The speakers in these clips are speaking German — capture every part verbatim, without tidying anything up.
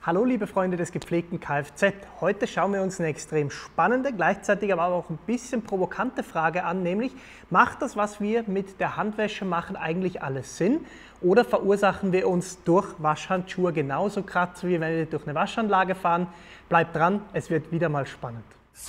Hallo liebe Freunde des gepflegten Kfz. Heute schauen wir uns eine extrem spannende, gleichzeitig aber auch ein bisschen provokante Frage an, nämlich macht das, was wir mit der Handwäsche machen, eigentlich alles Sinn? Oder verursachen wir uns durch Waschhandschuhe genauso Kratzer, wie wenn wir durch eine Waschanlage fahren? Bleibt dran, es wird wieder mal spannend.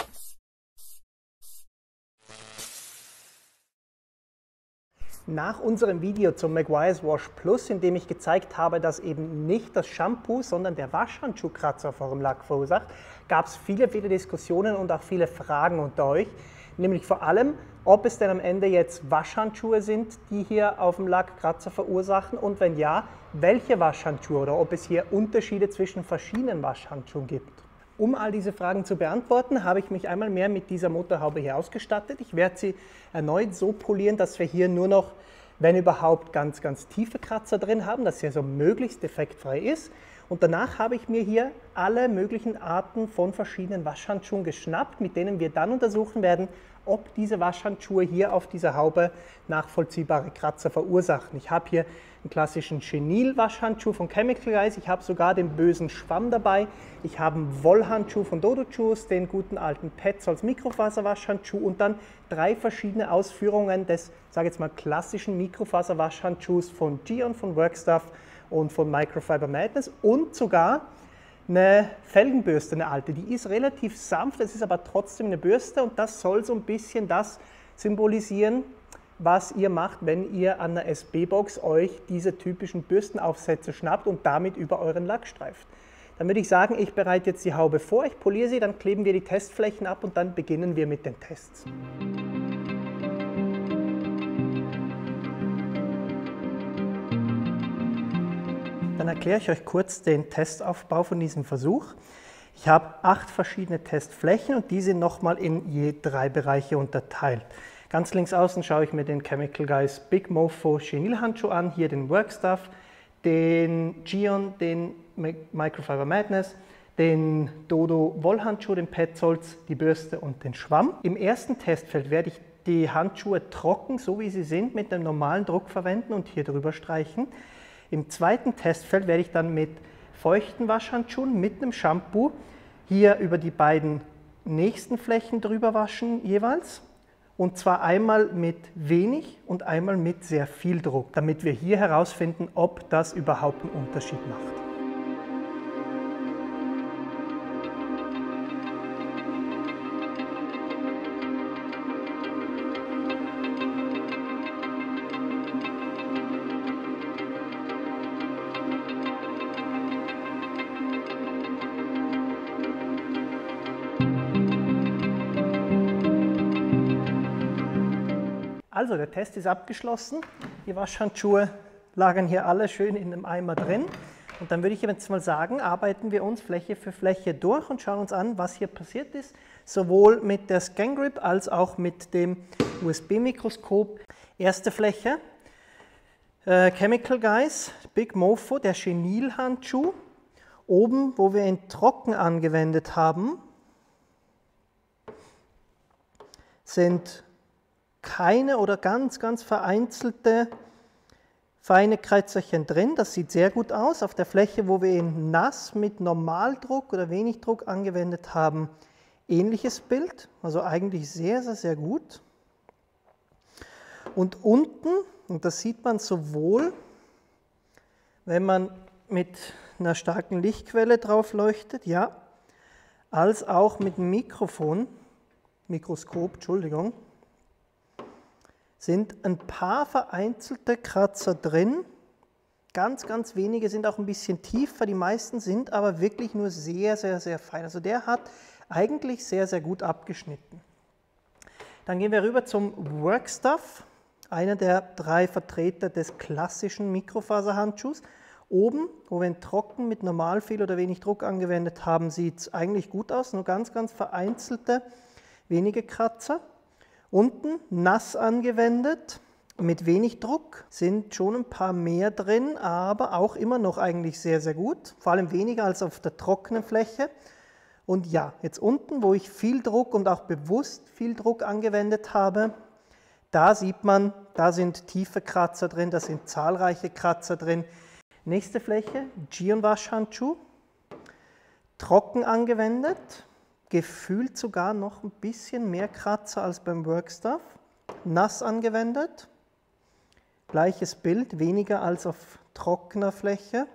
Nach unserem Video zum Meguiar's Wash Plus, in dem ich gezeigt habe, dass eben nicht das Shampoo, sondern der Waschhandschuh Kratzer auf eurem Lack verursacht, gab es viele, viele Diskussionen und auch viele Fragen unter euch. Nämlich vor allem, ob es denn am Ende jetzt Waschhandschuhe sind, die hier auf dem Lack Kratzer verursachen und wenn ja, welche Waschhandschuhe oder ob es hier Unterschiede zwischen verschiedenen Waschhandschuhen gibt. Um all diese Fragen zu beantworten, habe ich mich einmal mehr mit dieser Motorhaube hier ausgestattet. Ich werde sie erneut so polieren, dass wir hier nur noch, wenn überhaupt, ganz, ganz tiefe Kratzer drin haben, dass sie also möglichst defektfrei ist. Und danach habe ich mir hier alle möglichen Arten von verschiedenen Waschhandschuhen geschnappt, mit denen wir dann untersuchen werden, ob diese Waschhandschuhe hier auf dieser Haube nachvollziehbare Kratzer verursachen. Ich habe hier einen klassischen Chenil-Waschhandschuh von Chemical Guys, ich habe sogar den bösen Schwamm dabei, ich habe einen Wollhandschuh von Dodo Juice, den guten alten Petzolds Mikrofaserwaschhandschuh und dann drei verschiedene Ausführungen des, sage jetzt mal, klassischen Mikrofaserwaschhandschuhs von Geon, von Workstuff und von Microfiber Madness und sogar eine Felgenbürste, eine alte. Die ist relativ sanft, es ist aber trotzdem eine Bürste und das soll so ein bisschen das symbolisieren, was ihr macht, wenn ihr an der S B-Box euch diese typischen Bürstenaufsätze schnappt und damit über euren Lack streift. Dann würde ich sagen, ich bereite jetzt die Haube vor, ich poliere sie, dann kleben wir die Testflächen ab und dann beginnen wir mit den Tests. Dann erkläre ich euch kurz den Testaufbau von diesem Versuch. Ich habe acht verschiedene Testflächen und die sind nochmal in je drei Bereiche unterteilt. Ganz links außen schaue ich mir den Chemical Guys Big Mofo Chenil-Handschuh an, hier den Workstuff, den Geon, den Microfiber Madness, den Dodo Wollhandschuh, den Petzolds, die Bürste und den Schwamm. Im ersten Testfeld werde ich die Handschuhe trocken, so wie sie sind, mit dem normalen Druck verwenden und hier drüber streichen. Im zweiten Testfeld werde ich dann mit feuchten Waschhandschuhen mit einem Shampoo hier über die beiden nächsten Flächen drüber waschen jeweils. Und zwar einmal mit wenig und einmal mit sehr viel Druck, damit wir hier herausfinden, ob das überhaupt einen Unterschied macht. Also, der Test ist abgeschlossen. Die Waschhandschuhe lagern hier alle schön in einem Eimer drin. Und dann würde ich jetzt mal sagen, arbeiten wir uns Fläche für Fläche durch und schauen uns an, was hier passiert ist. Sowohl mit der Scan Grip als auch mit dem U S B-Mikroskop. Erste Fläche, äh, Chemical Guys, Big Mofo, der Chenil-Handschuh. Oben, wo wir ihn trocken angewendet haben, sind keine oder ganz, ganz vereinzelte feine Kratzerchen drin. Das sieht sehr gut aus. Auf der Fläche, wo wir ihn nass mit Normaldruck oder wenig Druck angewendet haben, ähnliches Bild. Also eigentlich sehr, sehr, sehr gut. Und unten, und das sieht man sowohl, wenn man mit einer starken Lichtquelle drauf leuchtet, ja, als auch mit dem Mikrofon, Mikroskop, Entschuldigung, sind ein paar vereinzelte Kratzer drin. Ganz, ganz wenige sind auch ein bisschen tiefer, die meisten sind aber wirklich nur sehr, sehr, sehr fein. Also der hat eigentlich sehr, sehr gut abgeschnitten. Dann gehen wir rüber zum Workstuff, einer der drei Vertreter des klassischen Mikrofaserhandschuhs. Oben, wo wir ihn trocken mit normal viel oder wenig Druck angewendet haben, sieht es eigentlich gut aus, nur ganz, ganz vereinzelte, wenige Kratzer. Unten nass angewendet, mit wenig Druck, sind schon ein paar mehr drin, aber auch immer noch eigentlich sehr, sehr gut. Vor allem weniger als auf der trockenen Fläche. Und ja, jetzt unten, wo ich viel Druck und auch bewusst viel Druck angewendet habe, da sieht man, da sind tiefe Kratzer drin, da sind zahlreiche Kratzer drin. Nächste Fläche, Geon Waschhandschuh. trocken angewendet, gefühlt sogar noch ein bisschen mehr Kratzer als beim Workstuff. Nass angewendet, gleiches Bild, weniger als auf trockener Fläche.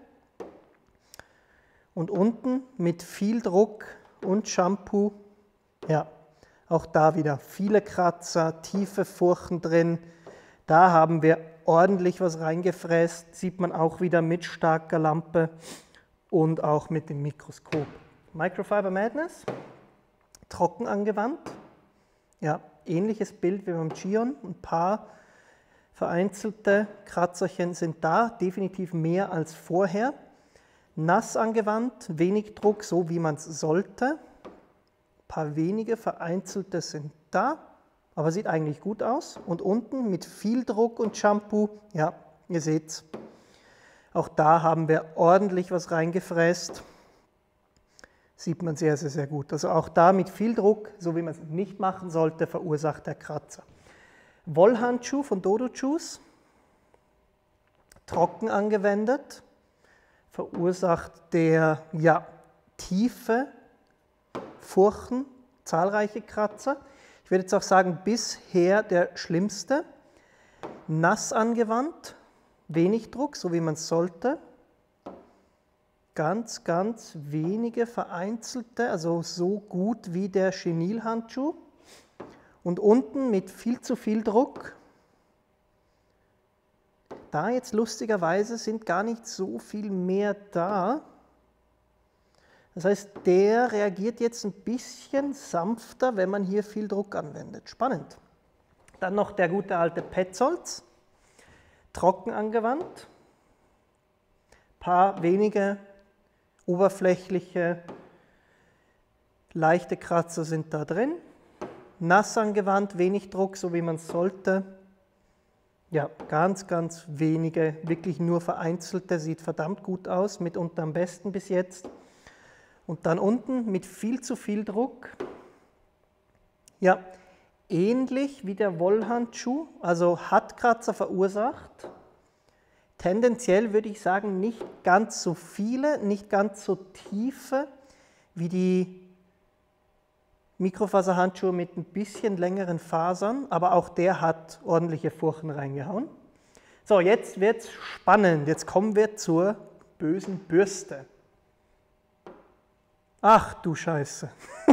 Und unten mit viel Druck und Shampoo, ja, auch da wieder viele Kratzer, tiefe Furchen drin. Da haben wir ordentlich was reingefräst, sieht man auch wieder mit starker Lampe und auch mit dem Mikroskop. Microfiber Madness, trocken angewandt, ja, ähnliches Bild wie beim Gion, ein paar vereinzelte Kratzerchen sind da, definitiv mehr als vorher. Nass angewandt, wenig Druck, so wie man es sollte. Ein paar wenige vereinzelte sind da, aber sieht eigentlich gut aus. Und unten mit viel Druck und Shampoo, ja, ihr seht's. Auch da haben wir ordentlich was reingefräst. Sieht man sehr, sehr, sehr gut. Also auch da mit viel Druck, so wie man es nicht machen sollte, verursacht der Kratzer. Wollhandschuh von Dodo Juice, trocken angewendet, verursacht der, ja, tiefe Furchen, zahlreiche Kratzer. Ich würde jetzt auch sagen, bisher der schlimmste. Nass angewandt, wenig Druck, so wie man es sollte. Ganz, ganz wenige vereinzelte, also so gut wie der Chenil-Handschuh. Und unten mit viel zu viel Druck. Da jetzt lustigerweise sind gar nicht so viel mehr da. Das heißt, der reagiert jetzt ein bisschen sanfter, wenn man hier viel Druck anwendet. Spannend. Dann noch der gute alte Petzolds, trocken angewandt. Ein paar wenige oberflächliche, leichte Kratzer sind da drin. Nass angewandt, wenig Druck, so wie man es sollte. Ja, ganz, ganz wenige, wirklich nur vereinzelte, sieht verdammt gut aus, mitunter am besten bis jetzt. Und dann unten mit viel zu viel Druck. Ja, ähnlich wie der Wollhandschuh, also hat Kratzer verursacht. Tendenziell würde ich sagen, nicht ganz so viele, nicht ganz so tiefe wie die Mikrofaserhandschuhe mit ein bisschen längeren Fasern, aber auch der hat ordentliche Furchen reingehauen. So, jetzt wird es spannend. Jetzt kommen wir zur bösen Bürste. Ach du Scheiße.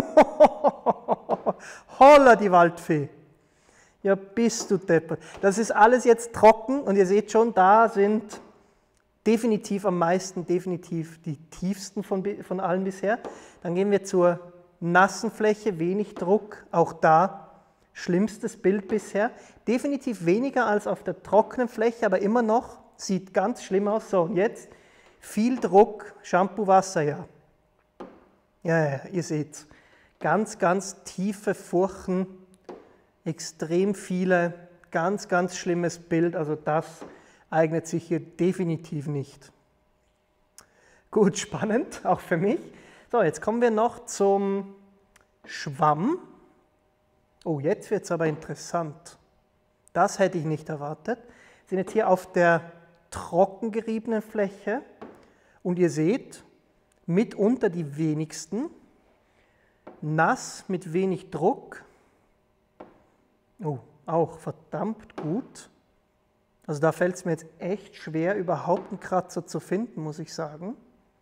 Holla die Waldfee. Ja, bist du deppert. Das ist alles jetzt trocken und ihr seht schon, da sind definitiv am meisten, definitiv die tiefsten von, von allen bisher. Dann gehen wir zur nassen Fläche, wenig Druck, auch da schlimmstes Bild bisher. Definitiv weniger als auf der trockenen Fläche, aber immer noch, sieht ganz schlimm aus. So, und jetzt viel Druck, Shampoo-Wasser, ja. Ja, ja, ihr seht, ganz, ganz tiefe Furchen, extrem viele, ganz, ganz schlimmes Bild, also das eignet sich hier definitiv nicht. Gut, spannend, auch für mich. So, jetzt kommen wir noch zum Schwamm. Oh, jetzt wird es aber interessant. Das hätte ich nicht erwartet. Wir sind jetzt hier auf der trocken geriebenen Fläche und ihr seht, mitunter die wenigsten, nass mit wenig Druck. Oh, auch verdammt gut. Also da fällt es mir jetzt echt schwer, überhaupt einen Kratzer zu finden, muss ich sagen.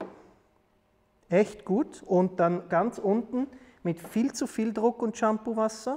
Echt gut. Und dann ganz unten mit viel zu viel Druck und Shampoo-Wasser.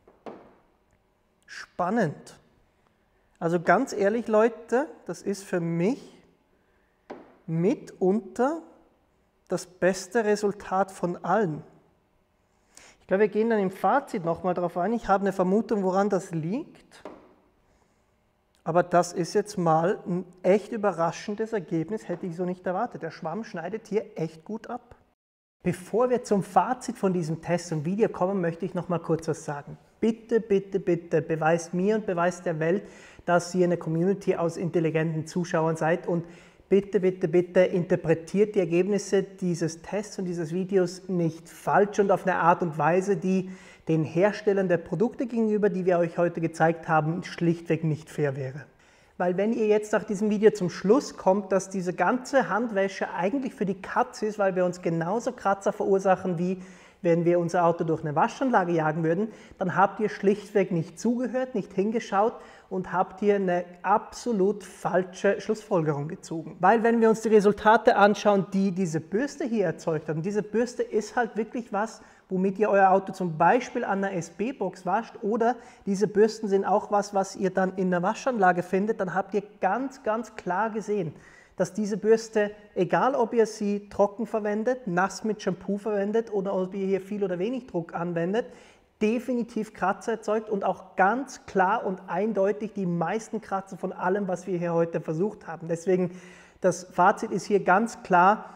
Spannend. Also ganz ehrlich, Leute, das ist für mich mitunter das beste Resultat von allen. Ich glaube, wir gehen dann im Fazit nochmal darauf ein. Ich habe eine Vermutung, woran das liegt. Aber das ist jetzt mal ein echt überraschendes Ergebnis, hätte ich so nicht erwartet. Der Schwamm schneidet hier echt gut ab. Bevor wir zum Fazit von diesem Test und Video kommen, möchte ich noch mal kurz was sagen. Bitte, bitte, bitte beweist mir und beweist der Welt, dass ihr eine Community aus intelligenten Zuschauern seid und bitte, bitte, bitte interpretiert die Ergebnisse dieses Tests und dieses Videos nicht falsch und auf eine Art und Weise, die den Herstellern der Produkte gegenüber, die wir euch heute gezeigt haben, schlichtweg nicht fair wäre. Weil wenn ihr jetzt nach diesem Video zum Schluss kommt, dass diese ganze Handwäsche eigentlich für die Katz ist, weil wir uns genauso Kratzer verursachen, wie wenn wir unser Auto durch eine Waschanlage jagen würden, dann habt ihr schlichtweg nicht zugehört, nicht hingeschaut und habt hier eine absolut falsche Schlussfolgerung gezogen. Weil wenn wir uns die Resultate anschauen, die diese Bürste hier erzeugt hat, und diese Bürste ist halt wirklich was, womit ihr euer Auto zum Beispiel an einer S B-Box wascht, oder diese Bürsten sind auch was, was ihr dann in der Waschanlage findet, dann habt ihr ganz, ganz klar gesehen, dass diese Bürste, egal ob ihr sie trocken verwendet, nass mit Shampoo verwendet oder ob ihr hier viel oder wenig Druck anwendet, definitiv Kratzer erzeugt und auch ganz klar und eindeutig die meisten Kratzer von allem, was wir hier heute versucht haben. Deswegen, das Fazit ist hier ganz klar: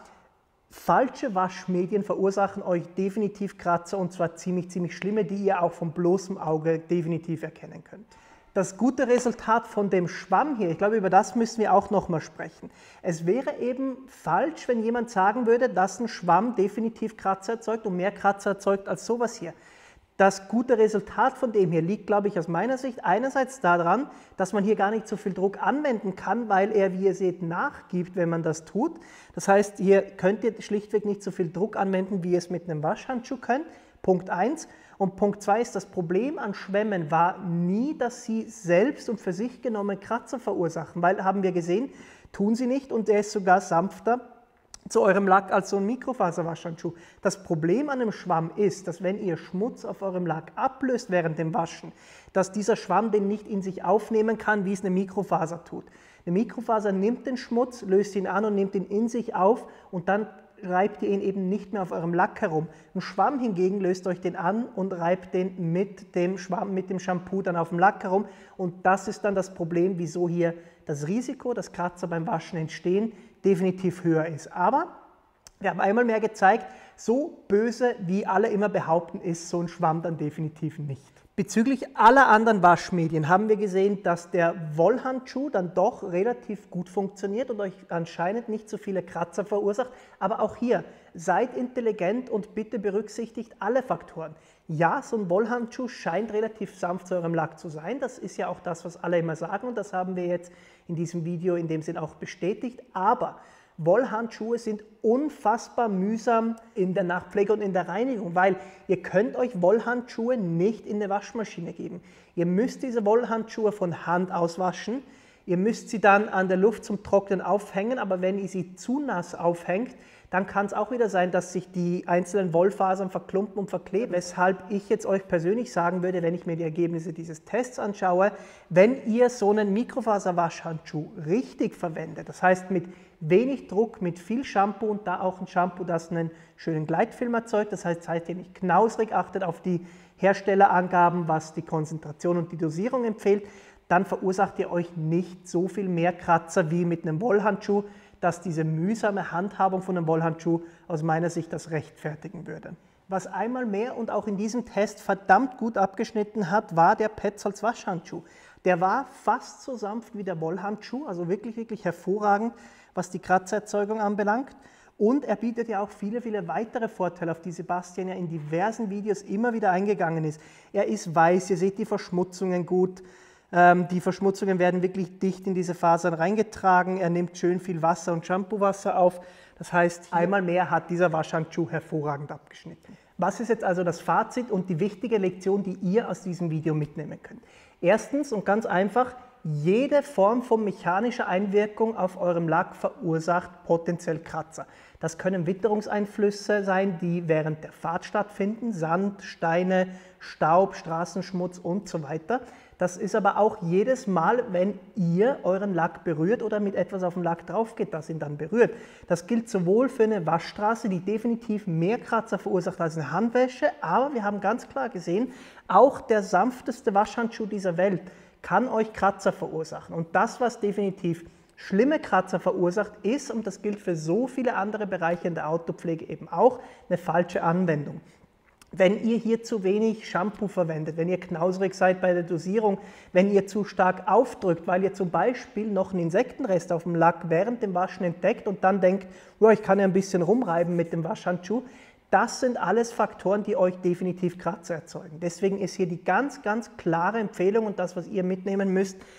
Falsche Waschmedien verursachen euch definitiv Kratzer, und zwar ziemlich, ziemlich schlimme, die ihr auch vom bloßen Auge definitiv erkennen könnt. Das gute Resultat von dem Schwamm hier, ich glaube, über das müssen wir auch nochmal sprechen. Es wäre eben falsch, wenn jemand sagen würde, dass ein Schwamm definitiv Kratzer erzeugt und mehr Kratzer erzeugt als sowas hier. Das gute Resultat von dem hier liegt, glaube ich, aus meiner Sicht einerseits daran, dass man hier gar nicht so viel Druck anwenden kann, weil er, wie ihr seht, nachgibt, wenn man das tut. Das heißt, hier könnt ihr schlichtweg nicht so viel Druck anwenden, wie ihr es mit einem Waschhandschuh könnt. Punkt eins. Und Punkt zwei ist, das Problem an Schwämmen war nie, dass sie selbst und für sich genommen Kratzer verursachen, weil, haben wir gesehen, tun sie nicht, und er ist sogar sanfter zu eurem Lack als so ein Mikrofaserwaschhandschuh. Das Problem an einem Schwamm ist, dass wenn ihr Schmutz auf eurem Lack ablöst während dem Waschen, dass dieser Schwamm den nicht in sich aufnehmen kann, wie es eine Mikrofaser tut. Eine Mikrofaser nimmt den Schmutz, löst ihn an und nimmt ihn in sich auf, und dann reibt ihr ihn eben nicht mehr auf eurem Lack herum. Ein Schwamm hingegen löst euch den an und reibt den mit dem Schwamm, mit dem Shampoo dann auf dem Lack herum, und das ist dann das Problem, wieso hier das Risiko, dass Kratzer beim Waschen entstehen, definitiv höher ist. Aber wir haben einmal mehr gezeigt, so böse, wie alle immer behaupten, ist so ein Schwamm dann definitiv nicht. Bezüglich aller anderen Waschmedien haben wir gesehen, dass der Wollhandschuh dann doch relativ gut funktioniert und euch anscheinend nicht so viele Kratzer verursacht. Aber auch hier, seid intelligent und bitte berücksichtigt alle Faktoren. Ja, so ein Wollhandschuh scheint relativ sanft zu eurem Lack zu sein. Das ist ja auch das, was alle immer sagen, und das haben wir jetzt in diesem Video in dem Sinn auch bestätigt. Aber Wollhandschuhe sind unfassbar mühsam in der Nachpflege und in der Reinigung, weil ihr könnt euch Wollhandschuhe nicht in eine Waschmaschine geben. Ihr müsst diese Wollhandschuhe von Hand auswaschen. Ihr müsst sie dann an der Luft zum Trocknen aufhängen, aber wenn ihr sie zu nass aufhängt, dann kann es auch wieder sein, dass sich die einzelnen Wollfasern verklumpen und verkleben. Weshalb ich jetzt euch persönlich sagen würde, wenn ich mir die Ergebnisse dieses Tests anschaue, wenn ihr so einen Mikrofaserwaschhandschuh richtig verwendet, das heißt mit wenig Druck, mit viel Shampoo und da auch ein Shampoo, das einen schönen Gleitfilm erzeugt, das heißt, seid ihr nicht knausrig, achtet auf die Herstellerangaben, was die Konzentration und die Dosierung empfiehlt, dann verursacht ihr euch nicht so viel mehr Kratzer wie mit einem Wollhandschuh, dass diese mühsame Handhabung von einem Wollhandschuh aus meiner Sicht das rechtfertigen würde. Was einmal mehr und auch in diesem Test verdammt gut abgeschnitten hat, war der Petzolds Waschhandschuh. Der war fast so sanft wie der Wollhandschuh, also wirklich, wirklich hervorragend, was die Kratzererzeugung anbelangt. Und er bietet ja auch viele, viele weitere Vorteile, auf die Sebastian ja in diversen Videos immer wieder eingegangen ist. Er ist weiß, ihr seht die Verschmutzungen gut. Die Verschmutzungen werden wirklich dicht in diese Fasern reingetragen. Er nimmt schön viel Wasser und Shampoo-Wasser auf. Das heißt, einmal mehr hat dieser Waschhandschuh hervorragend abgeschnitten. Was ist jetzt also das Fazit und die wichtige Lektion, die ihr aus diesem Video mitnehmen könnt? Erstens und ganz einfach, jede Form von mechanischer Einwirkung auf eurem Lack verursacht potenziell Kratzer. Das können Witterungseinflüsse sein, die während der Fahrt stattfinden, Sand, Steine, Staub, Straßenschmutz und so weiter. Das ist aber auch jedes Mal, wenn ihr euren Lack berührt oder mit etwas auf dem Lack drauf geht, das ihn dann berührt. Das gilt sowohl für eine Waschstraße, die definitiv mehr Kratzer verursacht als eine Handwäsche, aber wir haben ganz klar gesehen, auch der sanfteste Waschhandschuh dieser Welt kann euch Kratzer verursachen. Und das, was definitiv schlimme Kratzer verursacht, ist, und das gilt für so viele andere Bereiche in der Autopflege eben auch, eine falsche Anwendung. Wenn ihr hier zu wenig Shampoo verwendet, wenn ihr knausrig seid bei der Dosierung, wenn ihr zu stark aufdrückt, weil ihr zum Beispiel noch einen Insektenrest auf dem Lack während dem Waschen entdeckt und dann denkt, oh, ich kann ja ein bisschen rumreiben mit dem Waschhandschuh, das sind alles Faktoren, die euch definitiv Kratzer erzeugen. Deswegen ist hier die ganz, ganz klare Empfehlung und das, was ihr mitnehmen müsst,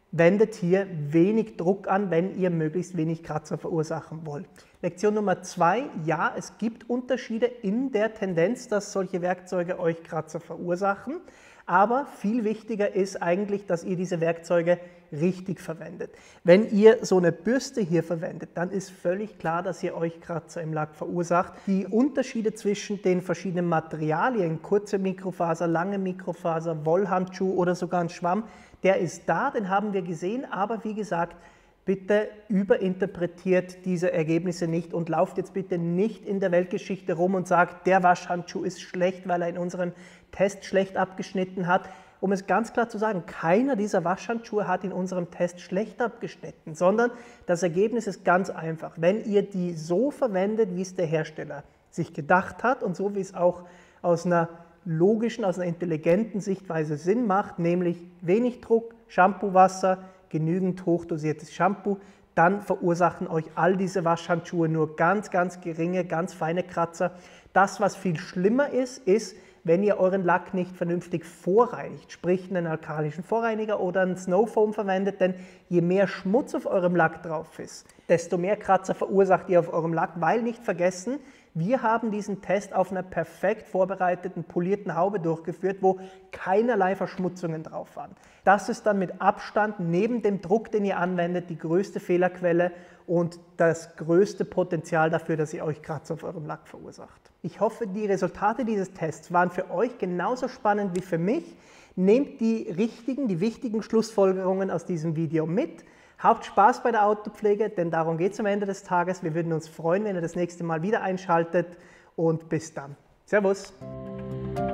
wendet hier wenig Druck an, wenn ihr möglichst wenig Kratzer verursachen wollt. Lektion Nummer zwei, ja, es gibt Unterschiede in der Tendenz, dass solche Werkzeuge euch Kratzer verursachen, aber viel wichtiger ist eigentlich, dass ihr diese Werkzeuge richtig verwendet. Wenn ihr so eine Bürste hier verwendet, dann ist völlig klar, dass ihr euch Kratzer im Lack verursacht. Die Unterschiede zwischen den verschiedenen Materialien, kurze Mikrofaser, lange Mikrofaser, Wollhandschuh oder sogar ein Schwamm, der ist da, den haben wir gesehen, aber wie gesagt, bitte überinterpretiert diese Ergebnisse nicht und lauft jetzt bitte nicht in der Weltgeschichte rum und sagt, der Waschhandschuh ist schlecht, weil er in unserem Test schlecht abgeschnitten hat. Um es ganz klar zu sagen, keiner dieser Waschhandschuhe hat in unserem Test schlecht abgeschnitten, sondern das Ergebnis ist ganz einfach. Wenn ihr die so verwendet, wie es der Hersteller sich gedacht hat und so wie es auch aus einer logischen, aus einer intelligenten Sichtweise Sinn macht, nämlich wenig Druck, Shampoo-Wasser, genügend hochdosiertes Shampoo, dann verursachen euch all diese Waschhandschuhe nur ganz, ganz geringe, ganz feine Kratzer. Das, was viel schlimmer ist, ist, wenn ihr euren Lack nicht vernünftig vorreinigt, sprich einen alkalischen Vorreiniger oder einen Snowfoam verwendet, denn je mehr Schmutz auf eurem Lack drauf ist, desto mehr Kratzer verursacht ihr auf eurem Lack, weil nicht vergessen, wir haben diesen Test auf einer perfekt vorbereiteten, polierten Haube durchgeführt, wo keinerlei Verschmutzungen drauf waren. Das ist dann mit Abstand neben dem Druck, den ihr anwendet, die größte Fehlerquelle und das größte Potenzial dafür, dass ihr euch Kratzer auf eurem Lack verursacht. Ich hoffe, die Resultate dieses Tests waren für euch genauso spannend wie für mich. Nehmt die richtigen, die wichtigen Schlussfolgerungen aus diesem Video mit. Habt Spaß bei der Autopflege, denn darum geht es am Ende des Tages. Wir würden uns freuen, wenn ihr das nächste Mal wieder einschaltet und bis dann. Servus!